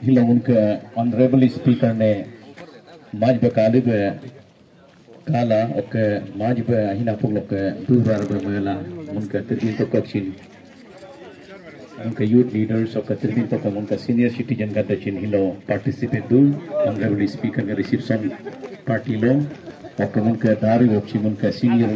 हिलों उनके honourable speaker ने माज बकाली बे काला ओके माज बे हिना पुगलो के दूर बे मेला उनके तिरबिन तो कचिन उनके यूथ लीडर्स और तिरबिन तो कम उनका सीनियर सिटीजन का तचिन हिलो पार्टिसिपेट दू ऑनरेबल स्पीकर के रिसेप्शन पार्टी लो और उनके दारी वोची उनके सीनियर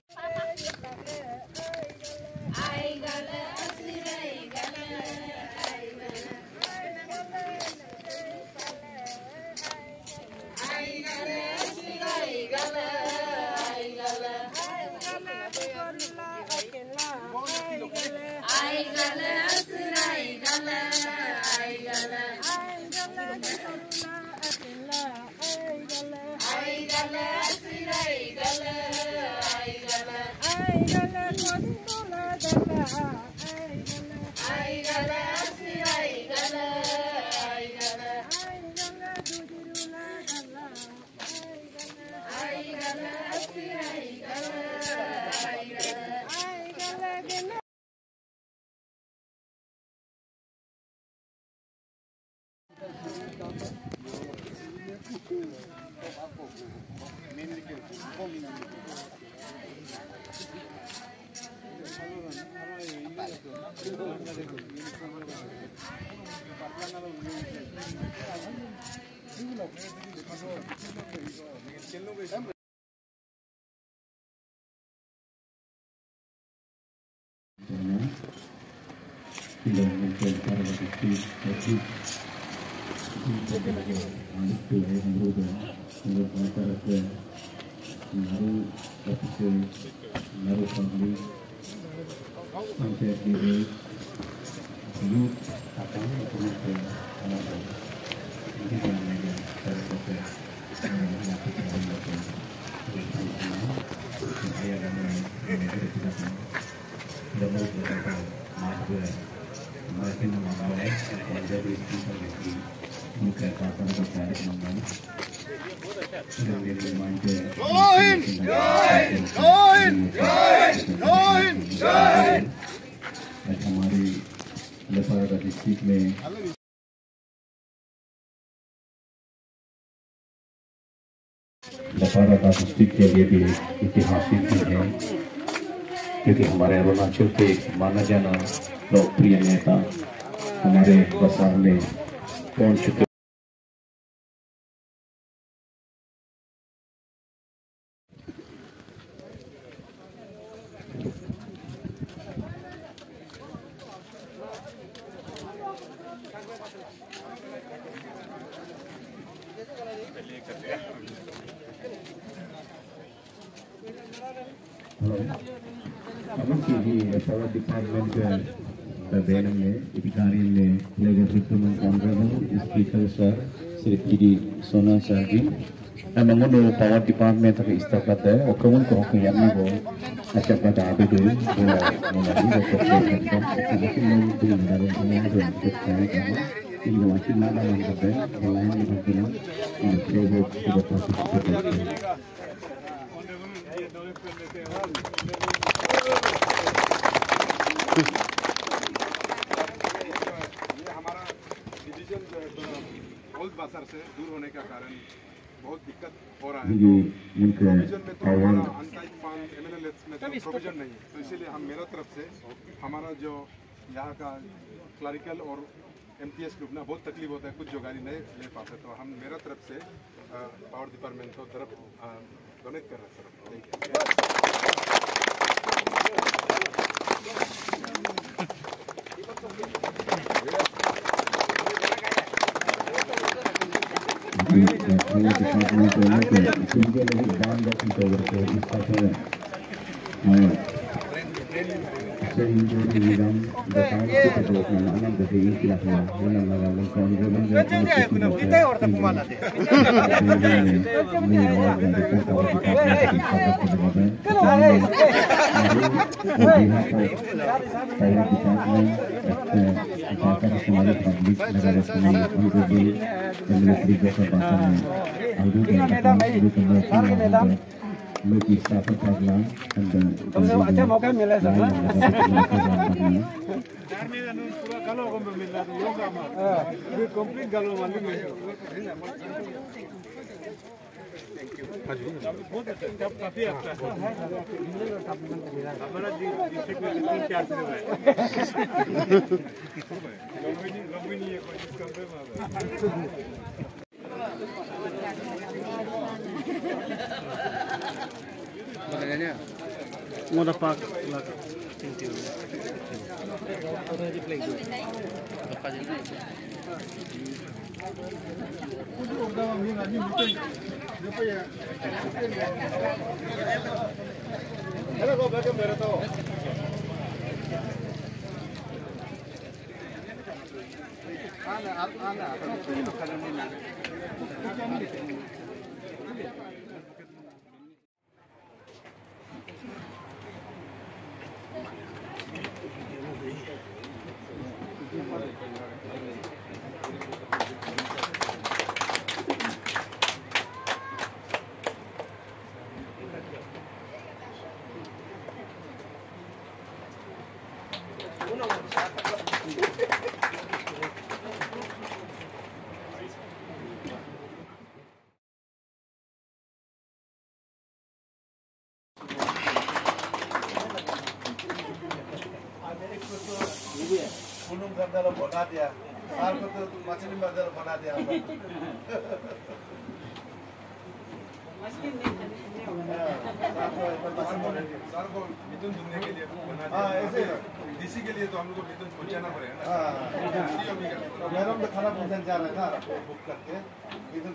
हमारी लफारा डिस्ट्रिक्ट में लफारा डिस्ट्रिक्ट के लिए भी ऐतिहासिक दिन है क्योंकि हमारे अरुणाचल के माना जाना लोकप्रिय नेता हमारे बसार में पहुंच चुके डिपार्टमेंट बैनम में अधिकारी ने honourable speaker sir Shri Sona sir ji मंगोनो पावर डिपार्टमेंट तक इस्ताफत है और कौन को होके यानी वो अच्छा पता आप भी वो मुलाजिम को लेकिन लोग भी हमारे जो है इन वाचिन नाला में करते हैं लाइन में करते हैं उनके वो पार्टिसिपेट करते हैं बाजार से दूर होने का कारण बहुत दिक्कत हो रहा है। प्रोविजन में तो हमारा अनटाइड फंड एमएलए में तो प्रोविजन नहीं है, तो इसीलिए हम मेरा तरफ से हमारा जो यहाँ का क्लरिकल और एमटीएस ग्रुप ना बहुत तकलीफ होता है, कुछ जो गाड़ी नहीं ले पाते, तो हम मेरा तरफ से पावर डिपार्टमेंट को तरफ डोनेट कर रहे हैं Lucky Sapa Paglang and तुमको अच्छा मौका मिला सर ना गलो को मिला तो योगा में ये कंप्लीट गलो वाली में बहुत अच्छा काफी अच्छा हमारा डिस्ट्रिक्ट में 3-4 से है लंबी है कोई कंपनी में मोटा पाक बना दिया साल को तो मछली मर्दल बना दिया सर को मिथुन दुनिया के लिए बना दिया ऐसे डीसी के लिए तो हम लोग को मिथुन पहुंचाना पड़ेगा ना मैडम तो खाना पहुंचाने जा रहे था बुक करके मिथुन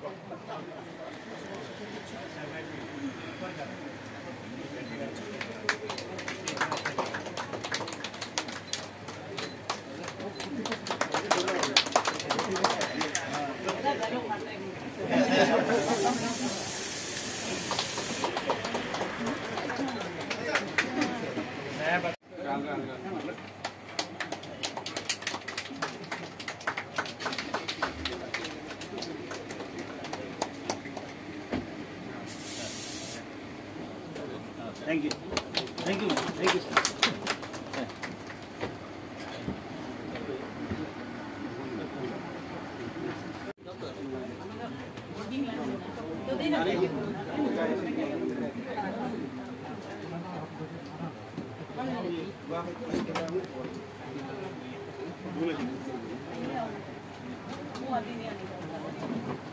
Thank you. Thank you. Thank you, sir. वो अभी नहीं आने